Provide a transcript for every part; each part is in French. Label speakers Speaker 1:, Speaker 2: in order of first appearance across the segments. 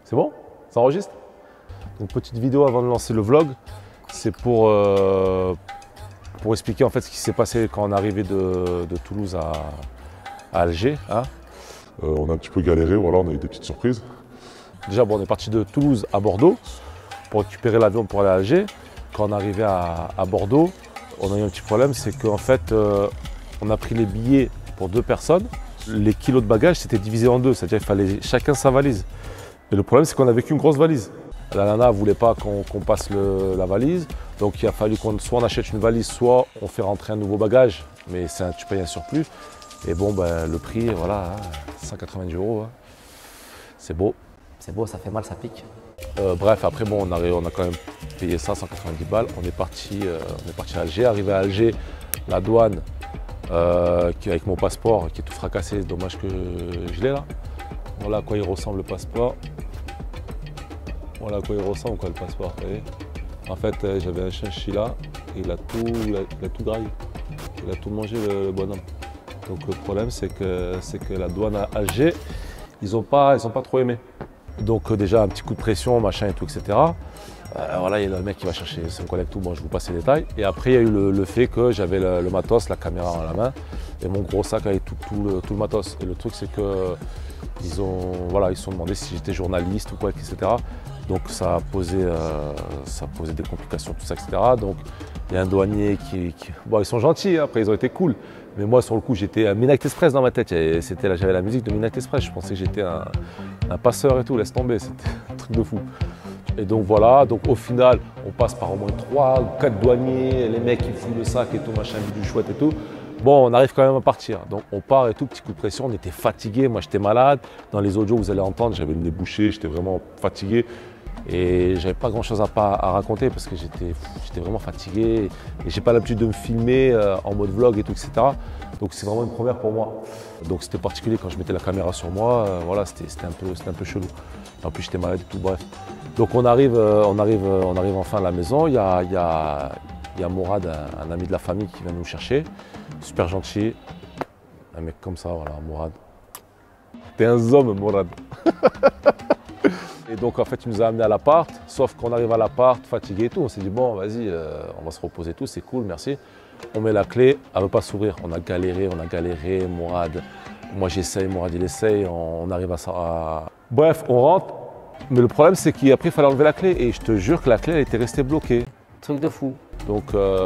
Speaker 1: C'est bon? Ça enregistre? Une petite vidéo avant de lancer le vlog, c'est pour expliquer en fait ce qui s'est passé quand on est arrivé de Toulouse à Alger. Hein.
Speaker 2: On a un petit peu galéré, voilà, on a eu des petites surprises.
Speaker 1: Déjà, bon, on est parti de Toulouse à Bordeaux pour récupérer l'avion pour aller à Alger. Quand on est arrivé à Bordeaux, on a eu un petit problème, c'est qu'en fait, on a pris les billets pour 2 personnes. Les kilos de bagages, c'était divisé en 2, c'est-à-dire qu'il fallait chacun sa valise. Et le problème, c'est qu'on n'avait qu'une grosse valise. La nana ne voulait pas qu'on passe la valise, donc il a fallu soit on achète une valise, soit on fait rentrer un nouveau bagage, mais tu payes un surplus. Et bon, ben, le prix, voilà, 190 €. Hein. C'est beau.
Speaker 3: C'est beau, ça fait mal, ça pique.
Speaker 1: Bref, après, bon, on a quand même payé ça, 190 balles. On est parti à Alger. Arrivé à Alger, la douane, avec mon passeport qui est tout fracassé, dommage que je l'ai là. Voilà à quoi il ressemble le passeport. Voilà à quoi il ressemble le passeport. Vous voyez, en fait, j'avais un chinchilla et il a tout graillé. Il a tout mangé le bonhomme. Donc le problème, c'est que la douane à Alger, ils ont pas trop aimé. Donc déjà un petit coup de pression, machin et tout, etc. Voilà, il y a le mec qui va chercher son collègue, tout. Bon, je vous passe les détails. Et après, il y a eu le fait que j'avais le matos, la caméra en la main, et mon gros sac avec tout le matos. Et le truc, c'est que ils se sont demandé si j'étais journaliste ou quoi, etc. Donc ça a posé des complications, tout ça, etc. Donc il y a un douanier bon, ils sont gentils, hein, après ils ont été cool. Mais moi, sur le coup, j'étais un Midnight Express dans ma tête. J'avais la musique de Midnight Express. Je pensais que j'étais un passeur et tout. Laisse tomber, c'était un truc de fou. Et donc voilà, donc au final, on passe par au moins 3 ou 4 douaniers, les mecs qui fouillent le sac et tout, machin, du chouette et tout. Bon, on arrive quand même à partir. Donc on part et tout, petit coup de pression, on était fatigué. Moi, j'étais malade. Dans les audios, vous allez entendre, j'avais le nez bouché, j'étais vraiment fatigué. Et j'avais pas grand chose à raconter parce que j'étais vraiment fatigué et j'ai pas l'habitude de me filmer en mode vlog et tout, etc. Donc c'est vraiment une première pour moi. Donc c'était particulier quand je mettais la caméra sur moi, voilà, c'était un peu chelou. En plus j'étais malade et tout, bref. Donc on arrive enfin à la maison, il y a Mourad, un ami de la famille qui vient nous chercher, super gentil, un mec comme ça, voilà, Mourad. T'es un homme, Mourad. Et donc en fait il nous a amené à l'appart, sauf qu'on arrive à l'appart fatigué et tout, on s'est dit bon vas-y, on va se reposer tout, c'est cool, merci. On met la clé, elle ne veut pas s'ouvrir, on a galéré, Mourad, moi j'essaye, Mourad il essaye, on arrive à ça. Bref, on rentre, mais le problème c'est qu'après il fallait enlever la clé et je te jure que la clé elle était restée bloquée.
Speaker 3: Truc de fou.
Speaker 1: Donc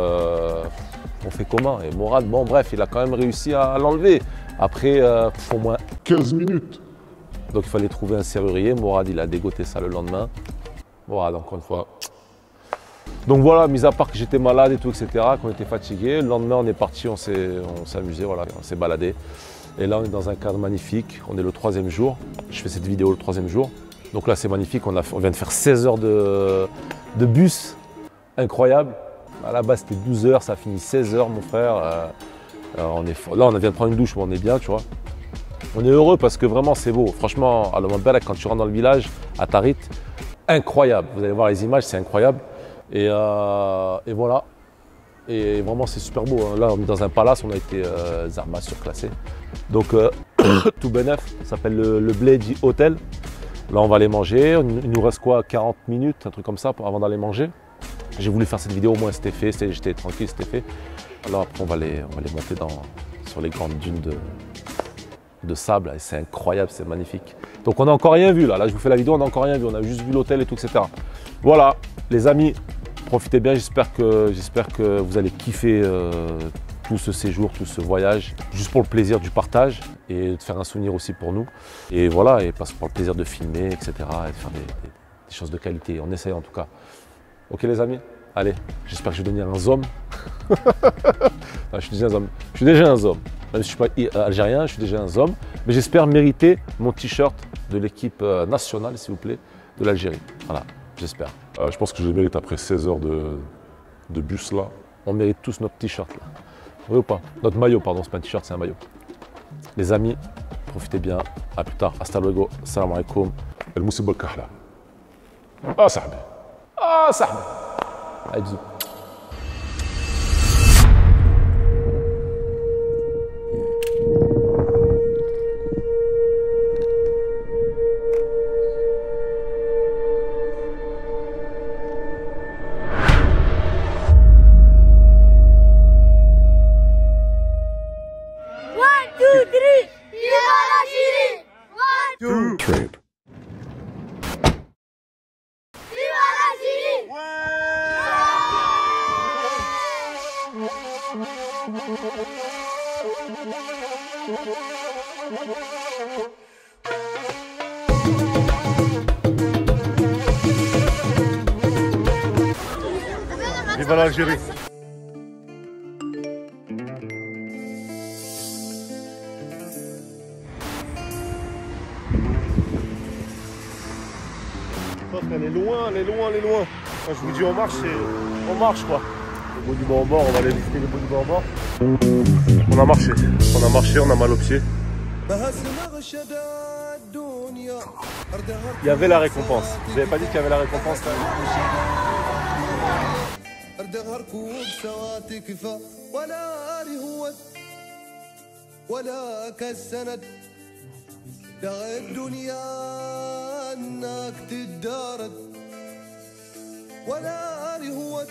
Speaker 1: on fait comment? Et Mourad, bon bref, il a quand même réussi à l'enlever. Après au moins
Speaker 2: 15 minutes.
Speaker 1: Donc il fallait trouver un serrurier. Mourad, il a dégoté ça le lendemain. Mourad, encore une fois. Donc voilà, mis à part que j'étais malade et tout, etc., qu'on était fatigué. Le lendemain, on est parti, on s'est amusé, voilà, on s'est baladé. Et là, on est dans un cadre magnifique. On est le 3e jour. Je fais cette vidéo le 3e jour. Donc là, c'est magnifique. On vient de faire 16 heures de bus. Incroyable. À la base, c'était 12 heures. Ça a fini 16 heures, mon frère. Là, on vient de prendre une douche, mais on est bien, tu vois. On est heureux parce que vraiment c'est beau. Franchement, à Al-Moubarak, quand tu rentres dans le village, à Tarit, incroyable. Vous allez voir les images, c'est incroyable. Et voilà. Et vraiment, c'est super beau. Hein. Là, on est dans un palace, on a été Zarma surclassé. Donc, tout bénef, ça s'appelle le Bledi Hotel. Là, on va aller manger. Il nous reste quoi, 40 minutes, un truc comme ça, avant d'aller manger. J'ai voulu faire cette vidéo, au moins c'était fait. J'étais tranquille, c'était fait. Alors après, on va aller monter sur les grandes dunes de sable, c'est incroyable, c'est magnifique. Donc on n'a encore rien vu là, je vous fais la vidéo, on n'a encore rien vu, on a juste vu l'hôtel et tout, etc. Voilà, les amis, profitez bien, j'espère que vous allez kiffer tout ce séjour, tout ce voyage, juste pour le plaisir du partage et de faire un souvenir aussi pour nous. Et voilà, et parce pour le plaisir de filmer, etc. et de faire des choses de qualité, on essaye en tout cas. Ok les amis, allez, j'espère que je vais devenir un homme. Non, je suis déjà un homme. Je suis déjà un homme. Même si je ne suis pas algérien, je suis déjà un homme. Mais j'espère mériter mon t-shirt de l'équipe nationale, s'il vous plaît, de l'Algérie. Voilà, j'espère.
Speaker 2: Je pense que je le mérite après 16 heures de bus là.
Speaker 1: On mérite tous notre t-shirt là. Oui ou pas? Notre maillot, pardon, c'est pas un t-shirt, c'est un maillot. Les amis, profitez bien. À plus tard. Hasta luego. Salam alaikum.
Speaker 2: El Moussib Kahla. Ah, sahbi.
Speaker 1: Ah, sahbi. Allez, bisous.
Speaker 4: Viva l'Algérie. Elle est loin, elle est loin, elle est loin. Quand je vous dis on marche, c'est on marche quoi. Les monuments en bord, on va aller visiter les monuments en bord. On a marché, on a mal aux pieds. Il y avait la récompense. Vous n'avez pas dit qu'il y avait la récompense là?
Speaker 5: انك تدارد ولا رهوت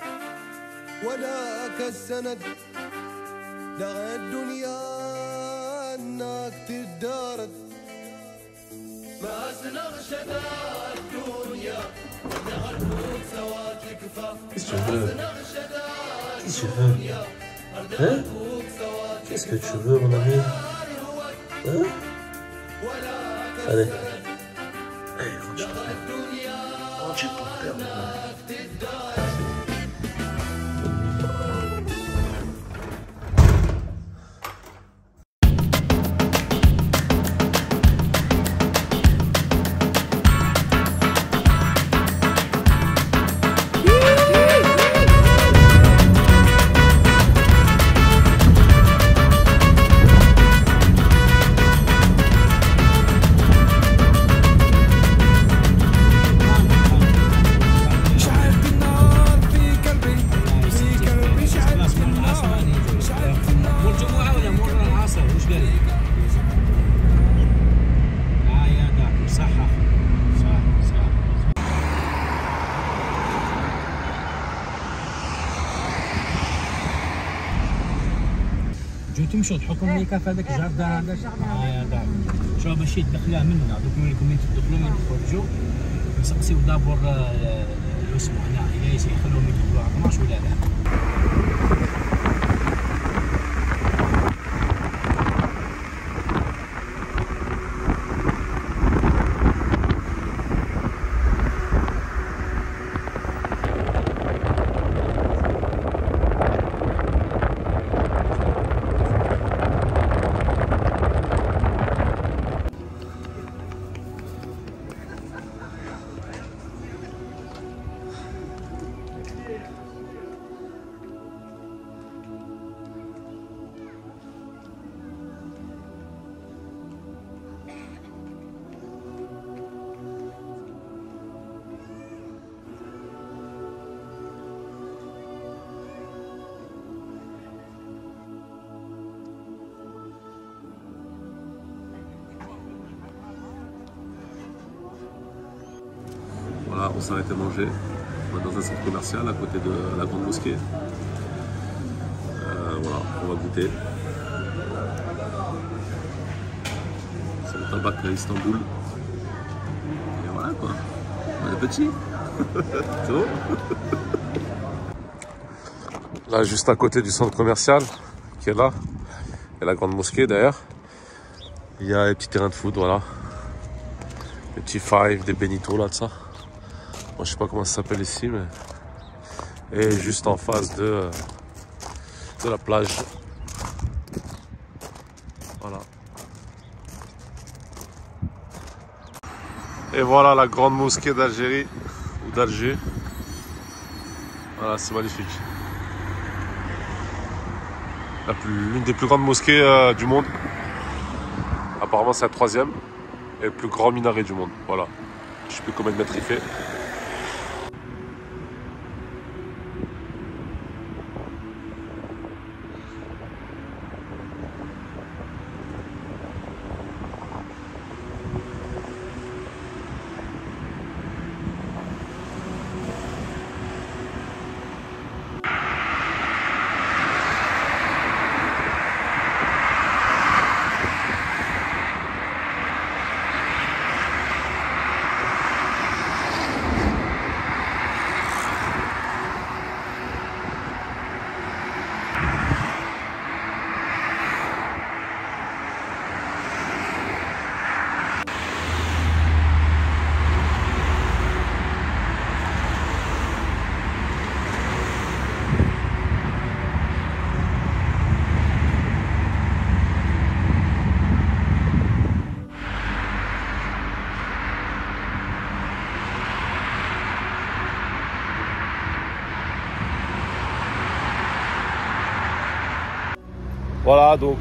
Speaker 5: ولا كالسند دغى الدنيا انك تدارد ما سنغشد الدنيا نغربوك سوات الكفا
Speaker 6: Qu'est-ce que tu veux? Hein? Qu'est-ce que tu veux, mon ami? Hein? Allez. Allez, rentre ton père, mon ami.
Speaker 7: تمشوا تحطوا الميكا في هذاك الجعف دار هذاك يا دار شو ماشي تدخلها منا دوك لكم من تدخلوا من تخرجوا نسقسيو دابور اسمه هنا الا يخلوهم يدخلوا على 12 ولا لا.
Speaker 1: Voilà, on s'est arrêté manger. On est dans un centre commercial à côté de la grande mosquée. Voilà, on va goûter. C'est le tabac à Istanbul. Et voilà quoi. On est petits. C'est bon. Là, juste à côté du centre commercial qui est là, et la grande mosquée d'ailleurs, il y a les petits terrains de foot, voilà. Les petits five, des Benito là de ça. Moi, je sais pas comment ça s'appelle ici, mais... Et juste en face de la plage. Voilà. Et voilà la grande mosquée d'Algérie, ou d'Alger. Voilà, c'est magnifique. L'une des plus grandes mosquées du monde. Apparemment, c'est la 3e. Et le plus grand minaret du monde. Voilà. Je sais plus combien de mètres il fait.
Speaker 4: Voilà, donc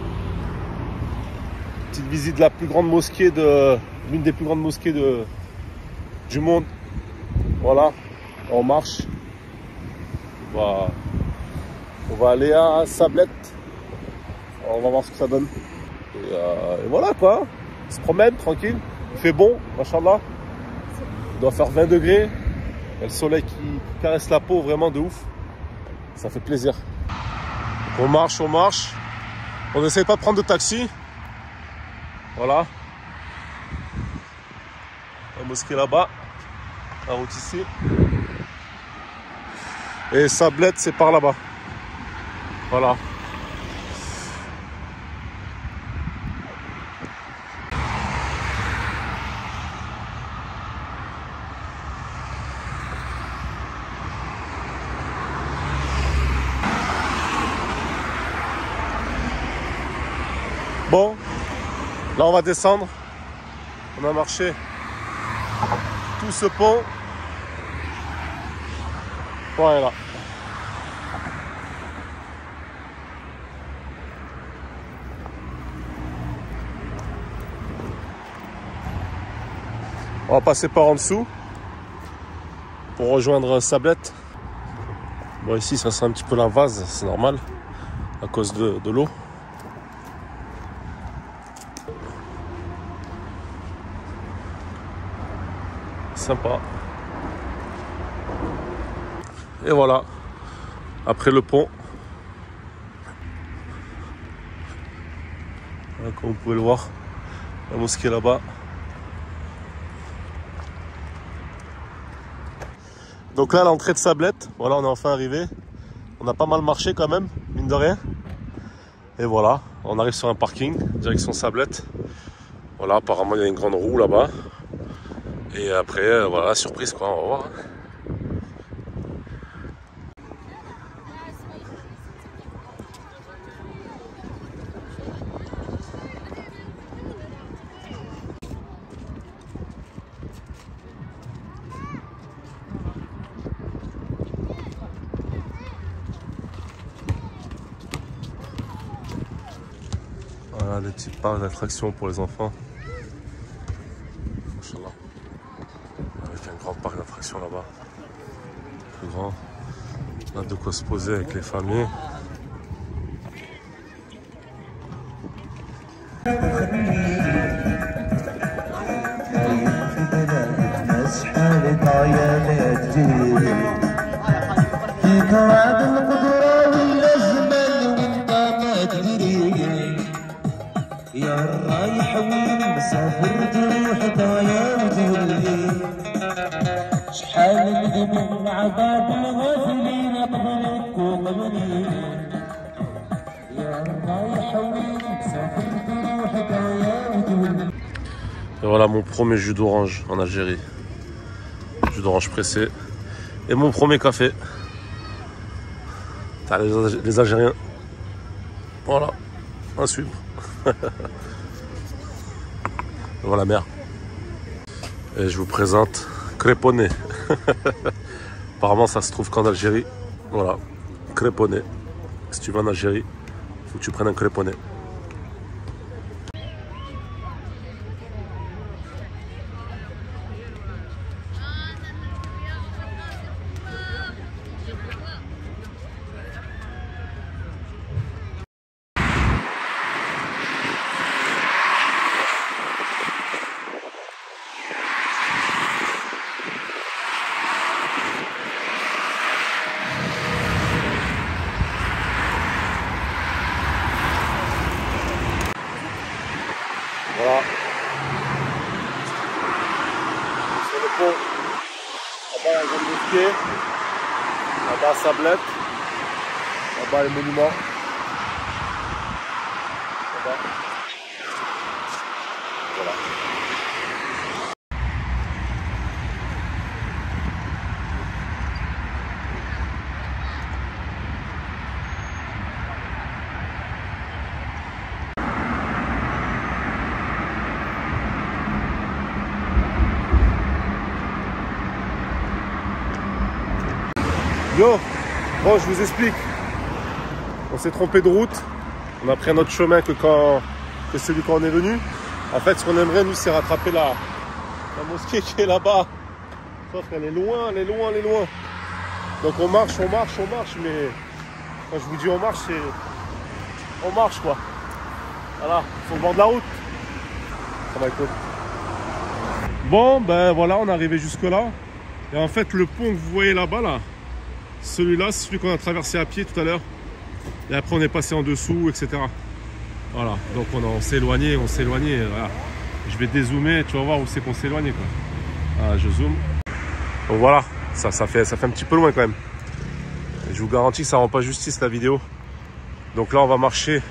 Speaker 4: petite visite de la plus grande mosquée l'une des plus grandes mosquées du monde. Voilà, on marche. On va aller à Sablette. On va voir ce que ça donne. Et voilà quoi. On se promène tranquille. Il fait bon, machallah. Il doit faire 20 degrés. Il y a le soleil qui caresse la peau vraiment de ouf. Ça fait plaisir. Donc on marche, on marche. On n'essaye pas de prendre de taxi. Voilà. La mosquée là-bas. La route ici. Et Sablette, c'est par là-bas. Voilà. Bon, là on va descendre. On a marché tout ce pont. Voilà. On va passer par en dessous pour rejoindre Sablette. Bon, ici ça sent un petit peu la vase, c'est normal à cause de l'eau. Sympa. Et voilà, après le pont, voilà, comme vous pouvez le voir, la mosquée là-bas. Donc là, l'entrée de Sablette, voilà, on est enfin arrivé. On a pas mal marché quand même, mine de rien. Et voilà, on arrive sur un parking, direction Sablette. Voilà, apparemment il y a une grande roue là-bas. Et après, voilà, surprise quoi, on va voir. Voilà, des petits parcs d'attractions pour les enfants. Machallah. Avec un grand parc d'attractions là-bas. Plus grand. On a de quoi se poser avec les familles. Et voilà mon premier jus d'orange en Algérie. Jus d'orange pressé. Et mon premier café. Les Algériens. Voilà. À suivre. Devant la mer. Et je vous présente Créponné. Apparemment ça se trouve qu'en Algérie. Voilà. Créponné. Si tu vas en Algérie, il faut que tu prennes un Créponné. Voilà. Sur le pont, là-bas il y a un grand mosquée, là-bas Sablette, là-bas les monuments. Là-bas. Voilà. Yo, bon je vous explique, on s'est trompé de route, On a pris un autre chemin que celui quand on est venu. En fait, ce qu'on aimerait, nous, c'est rattraper la mosquée qui est là-bas. Sauf qu'elle est loin, elle est loin, elle est loin. Donc on marche, mais quand je vous dis on marche, c'est... On marche, quoi. Voilà, sur le bord de la route. Ça va être cool. Bon, ben voilà, on est arrivé jusque là. Et en fait, le pont que vous voyez là-bas, là, celui-là, c'est celui qu'on a traversé à pied tout à l'heure. Et après, on est passé en dessous, etc. Voilà, donc on s'est éloigné, voilà. Je vais dézoomer, tu vas voir où c'est qu'on s'est éloigné, quoi. Voilà, je zoome. Donc voilà, ça fait un petit peu loin quand même. Et je vous garantis que ça rend pas justice la vidéo. Donc là, on va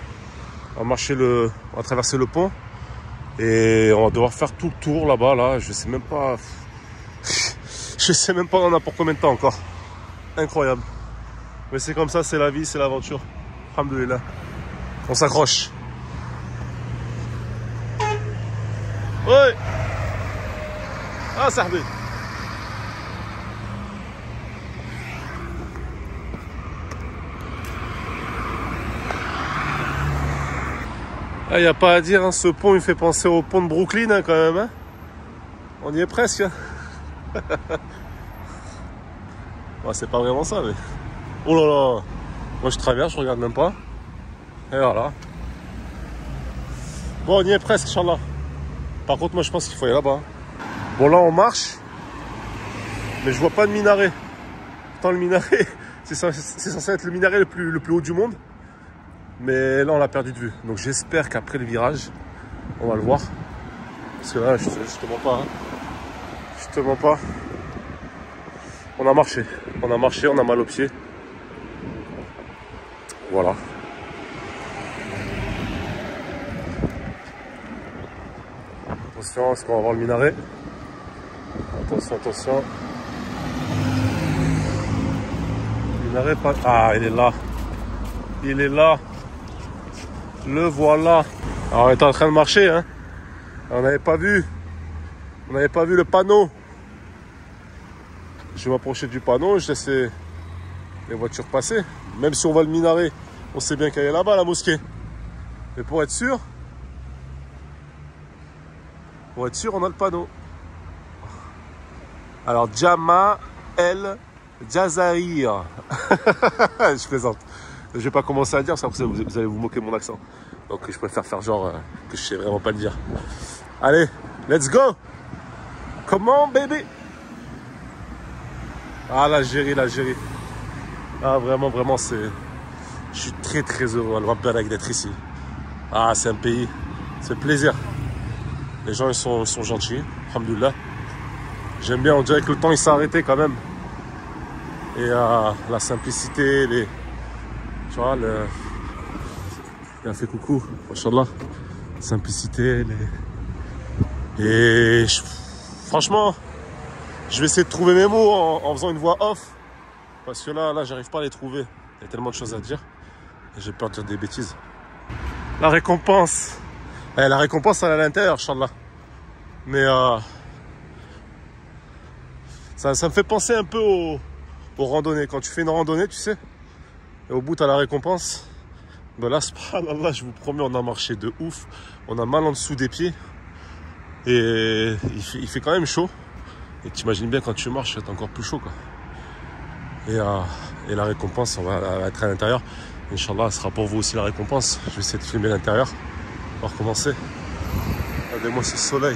Speaker 4: traverser le pont. Et on va devoir faire tout le tour là-bas, là. Je sais même pas on en a pour combien de temps encore. Incroyable. Mais c'est comme ça, c'est la vie, c'est l'aventure. Alhamdoulilah. On s'accroche. Ouais. Ah, Sahbi. Il n'y a pas à dire, hein, ce pont il fait penser au pont de Brooklyn, hein, quand même. Hein. On y est presque. Hein. Ouais, c'est pas vraiment ça, mais... Oh là là. Moi je traverse, je regarde même pas. Et voilà. Bon, on y est presque, Inch'Allah. Par contre, moi je pense qu'il faut aller là-bas. Bon, là on marche. Mais je vois pas de minaret. Pourtant le minaret, c'est censé être le minaret le plus haut du monde. Mais là on l'a perdu de vue. Donc j'espère qu'après le virage, on va le voir. Parce que là, je te mens pas. Hein. Je te mens pas. On a marché, on a mal aux pieds. Voilà. Attention, est-ce qu'on va voir le minaret? Attention, attention. Le minaret pas... Ah, il est là. Il est là. Le voilà. Alors on était en train de marcher, hein. On n'avait pas vu. On n'avait pas vu le panneau. Je vais m'approcher du panneau, je laisse les voitures passer. Même si on voit le minaret, on sait bien qu'elle est là-bas, la mosquée. Mais pour être sûr, on a le panneau. Alors, Jama El Jazair. Je plaisante. Je vais pas commencer à dire, parce que vous allez vous moquer de mon accent. Donc je préfère faire genre que je sais vraiment pas le dire. Allez, let's go. Come on, baby. Ah, l'Algérie, l'Algérie. Ah, vraiment, vraiment, c'est... Je suis très, très heureux, Al-Wabbarak, d'être ici. Ah, c'est un pays, c'est plaisir. Les gens, ils sont gentils, alhamdoulilah. J'aime bien, on dirait que le temps, il s'est arrêté quand même. Et la simplicité, les... Tu vois, le... Il a fait coucou, machallah. Simplicité, les... Et... Franchement... Je vais essayer de trouver mes mots en faisant une voix off. Parce que là, j'arrive pas à les trouver. Il y a tellement de choses à dire. Et j'ai peur de dire des bêtises. La récompense. La récompense, elle est à l'intérieur, Inch'Allah. Mais ça me fait penser un peu aux randonnées. Quand tu fais une randonnée, tu sais, et au bout, tu as la récompense. Ben là, subhanallah, je vous promets, on a marché de ouf. On a mal en dessous des pieds. Et il fait quand même chaud. Et tu imagines bien quand tu marches, c'est encore plus chaud, quoi. Et la récompense, on va être à l'intérieur. Inch'Allah, ce sera pour vous aussi la récompense. Je vais essayer de filmer l'intérieur. On va recommencer. Regardez-moi ce soleil.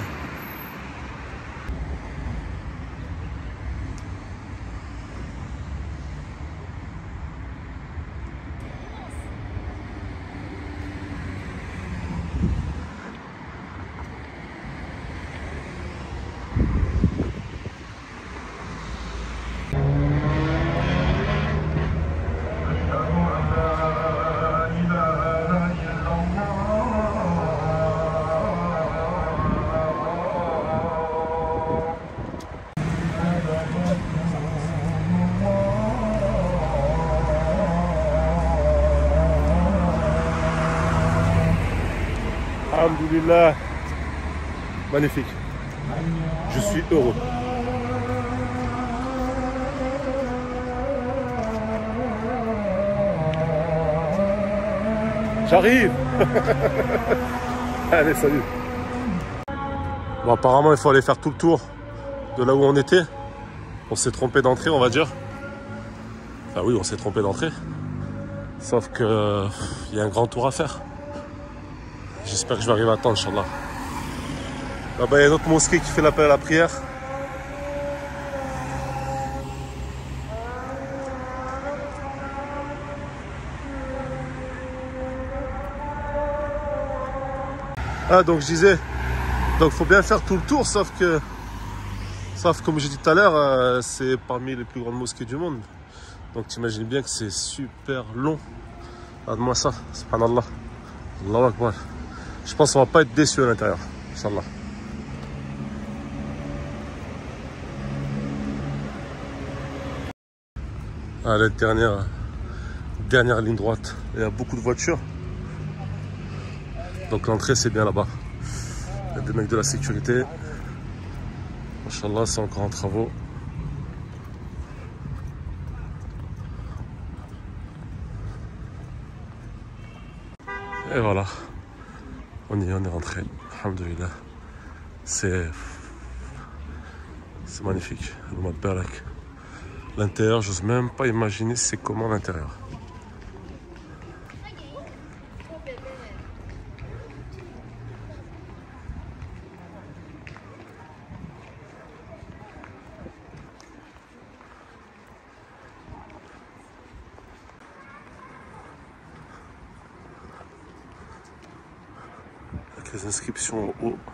Speaker 4: Alhamdoulilah. Magnifique. Je suis heureux. J'arrive. Allez, salut. Bon, apparemment, il faut aller faire tout le tour de là où on était. On s'est trompé d'entrée, on va dire. Enfin oui, on s'est trompé d'entrée. Sauf que il y a un grand tour à faire. J'espère que je vais arriver à temps, Inch'Allah. Là-bas, il y a une autre mosquée qui fait l'appel à la prière. Ah, donc je disais, donc faut bien faire tout le tour, sauf comme j'ai dit tout à l'heure, c'est parmi les plus grandes mosquées du monde. Donc tu imagines bien que c'est super long. Regarde-moi ça, subhanallah. Allahu Akbar. Je pense qu'on va pas être déçus à l'intérieur, Inch'Allah. Allez, dernière ligne droite. Il y a beaucoup de voitures. Donc l'entrée c'est bien là-bas. Il y a des mecs de la sécurité. Inch'Allah, c'est encore en travaux. Et voilà. On est rentré. Alhamdulillah. C'est magnifique. L'intérieur, j'ose même pas imaginer c'est comment l'intérieur. Avec les inscriptions en haut.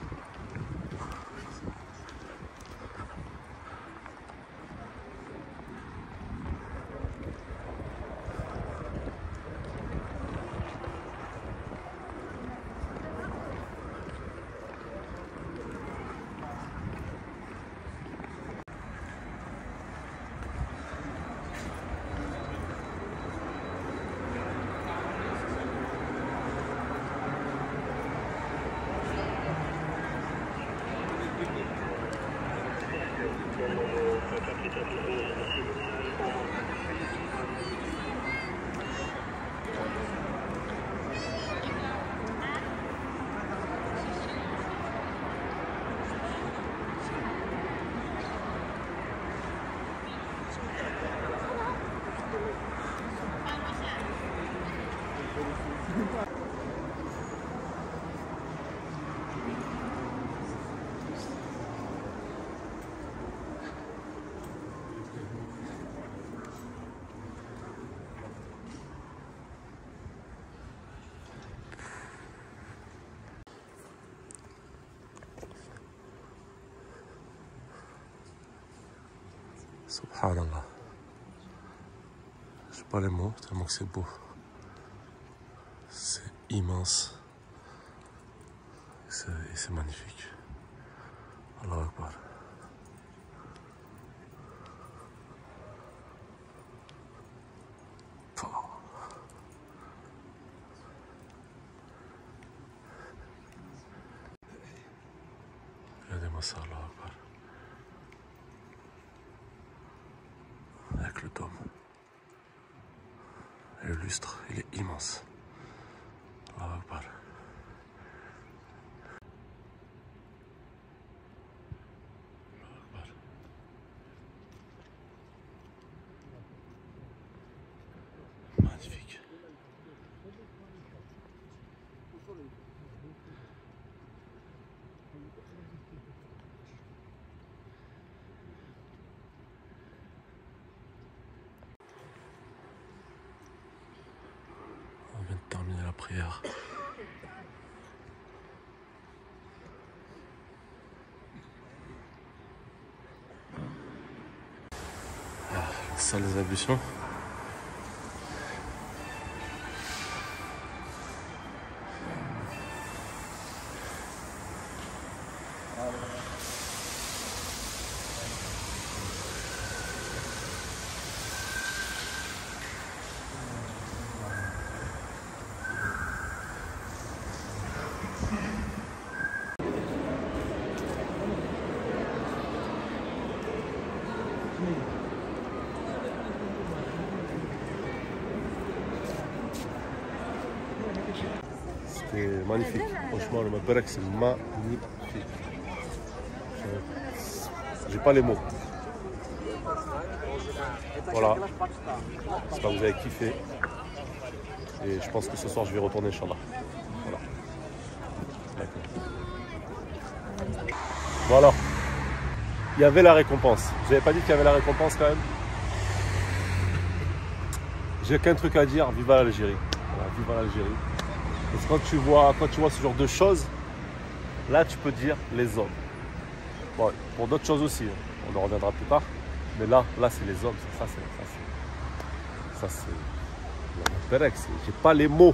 Speaker 4: Subhanallah. Je sais pas les mots, tellement que c'est beau. C'est immense. Et c'est magnifique. Allahu Akbar. Regardez-moi ça, Allahu Akbar. Avec le dôme. Et le lustre, il est immense. Allahu Akbar. Magnifique. On vient de terminer la prière. Salle des ablutions. c'est magnifique. Franchement, le Mabarak, c'est magnifique. J'ai pas les mots. Voilà. J'espère que vous avez kiffé. Et je pense que ce soir, je vais retourner, Inch'Allah. Voilà. Bon alors, il y avait la récompense. Je n'avais pas dit qu'il y avait la récompense quand même. J'ai qu'un truc à dire, viva l'Algérie. Voilà, viva l'Algérie. Parce que quand tu vois ce genre de choses, là tu peux dire les hommes. Bon, pour d'autres choses aussi, on en reviendra plus tard. Mais là c'est les hommes. Ça c'est. J'ai pas les mots.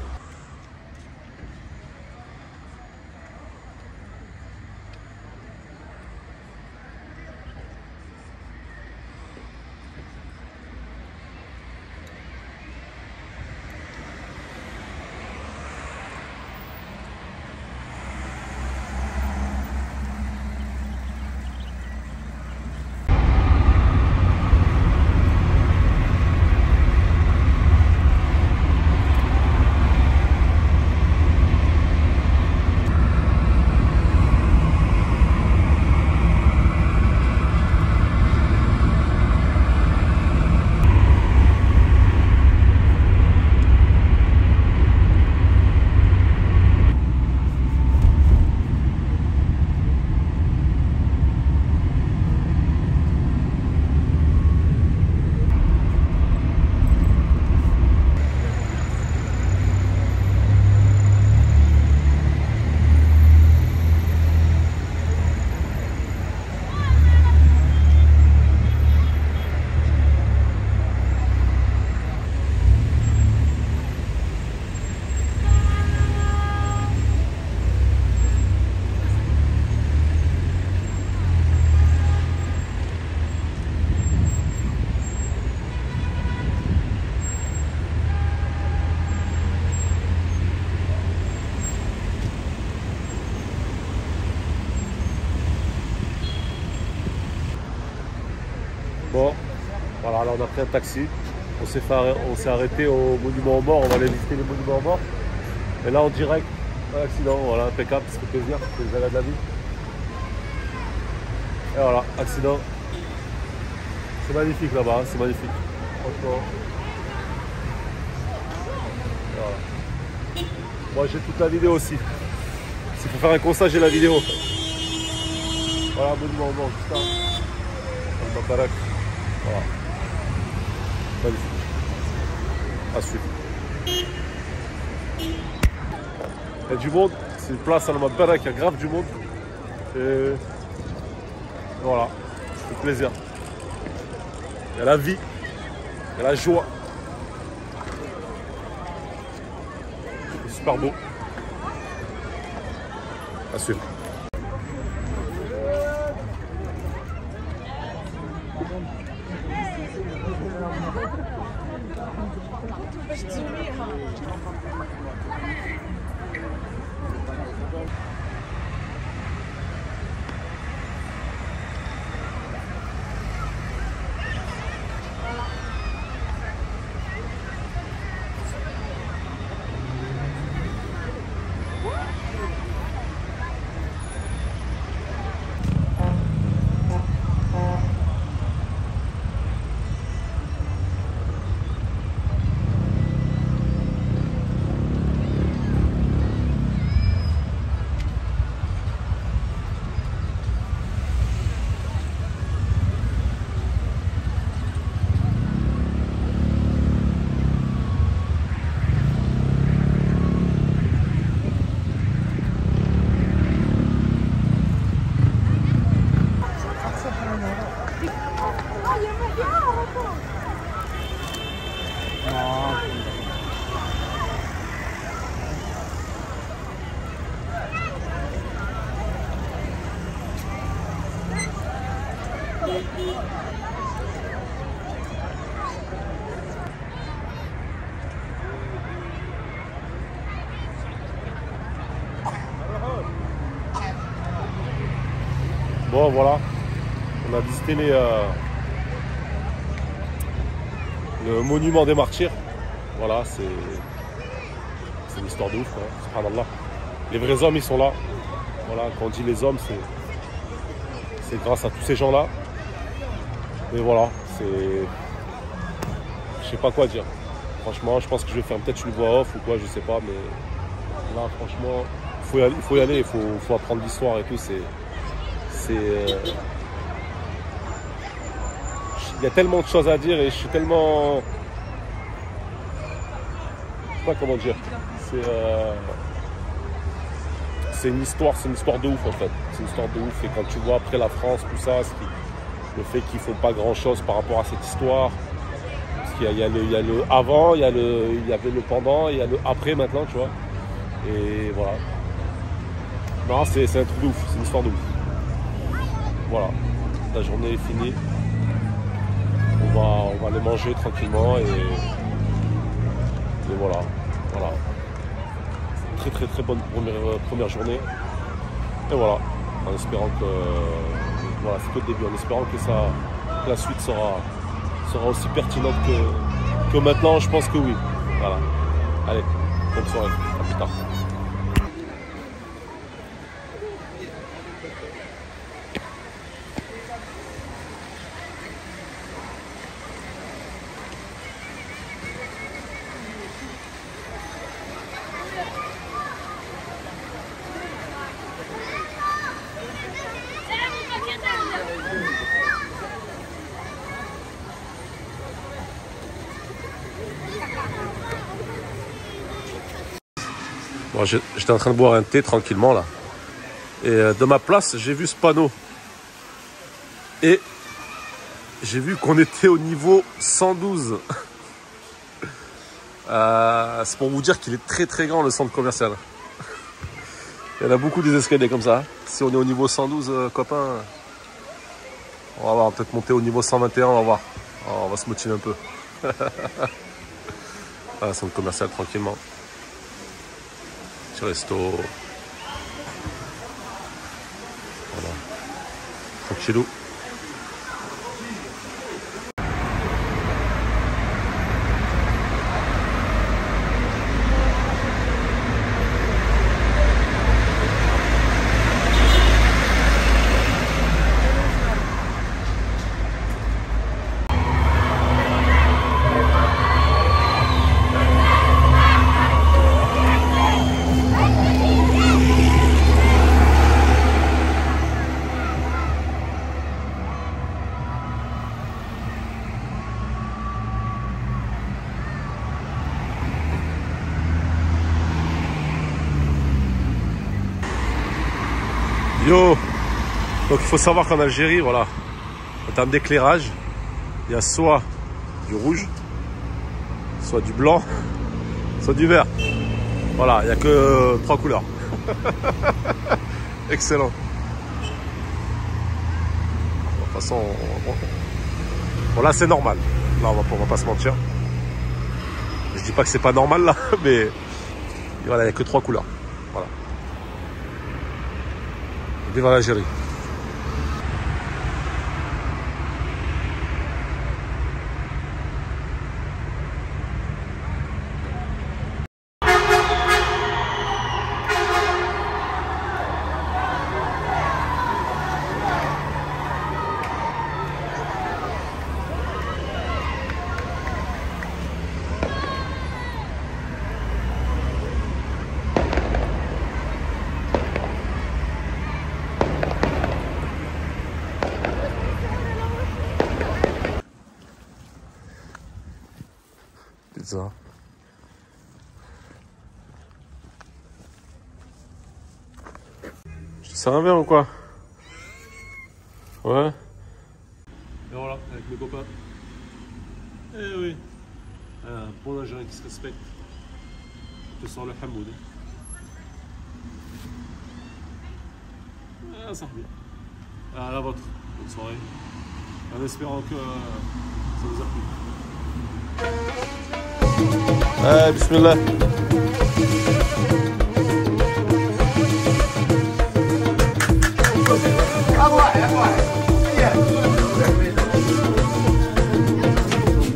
Speaker 4: Bon, voilà, là on a pris un taxi. On s'est arrêté au monument aux morts. On va aller visiter les monuments aux morts. Et là en direct, un accident, voilà, impeccable, ça fait plaisir, c'est les aléas de la vie. Et voilà, accident. C'est magnifique là-bas, c'est magnifique. Franchement. Voilà. Moi j'ai toute la vidéo aussi. Si pour faire un constat, j'ai la vidéo. Voilà, monument aux morts, juste là. Le Mabarak. Voilà. Magnifique. À suivre. Il y a du monde. C'est une place à Mabarak, il y a grave du monde. Et voilà. Ça fait plaisir. Il y a la vie. Il y a la joie. C'est super beau. À suivre. Bon voilà, on a visité le monument des martyrs. Voilà, c'est une histoire de ouf, hein, subhanallah. les vrais hommes, ils sont là. Voilà, quand on dit les hommes, c'est grâce à tous ces gens-là. Mais voilà, c'est... Je sais pas quoi dire. Franchement, je pense que je vais faire peut-être une voix off ou quoi, je sais pas, mais là, franchement, il faut y aller, il faut apprendre l'histoire et tout. Il y a tellement de choses à dire et je suis tellement... Je sais pas comment dire. C'est une histoire de ouf en fait. C'est une histoire de ouf. Et quand tu vois après la France, tout ça, le fait qu'ils font pas grand chose par rapport à cette histoire. Parce qu'il y a le avant, il y avait le pendant, il y a le après maintenant, tu vois. Et voilà. Non, c'est un truc de ouf, c'est une histoire de ouf. Voilà. La journée est finie. On va aller manger tranquillement et voilà. Très bonne première journée. Et voilà, en espérant que voilà, c'est que le début, en espérant que la suite sera aussi pertinente que maintenant, je pense que oui. Voilà. Allez, bonne soirée, à plus tard. Bon, j'étais en train de boire un thé tranquillement là. Et de ma place, j'ai vu ce panneau. Et j'ai vu qu'on était au niveau 112. C'est pour vous dire qu'il est très grand le centre commercial. Il y en a beaucoup des escaliers comme ça. Si on est au niveau 112, copains, on va peut-être monter au niveau 121, on va voir. On va se motiver un peu. Voilà, centre commercial tranquillement. Petit resto. Voilà. Tranquillou. Yo, donc il faut savoir qu'en Algérie, voilà, en termes d'éclairage, il y a soit du rouge, soit du blanc, soit du vert. Voilà, il n'y a que 3 couleurs. Excellent. De toute façon, bon là c'est normal. Là on va pas se mentir. Je dis pas que c'est pas normal là, mais voilà, il n'y a que 3 couleurs. Voilà. Vive l'Algérie. Pizza. Je te sers un verre ou quoi? Ouais. Et voilà, avec mes copains. Eh oui. Un bon Algérien qui se respecte. Je te sors le Hamoud. Ah, ça revient. À la vôtre. Bonne soirée. En espérant que ça vous a plu. Bismillah.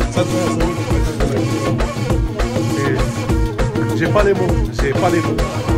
Speaker 4: J'ai pas les mots,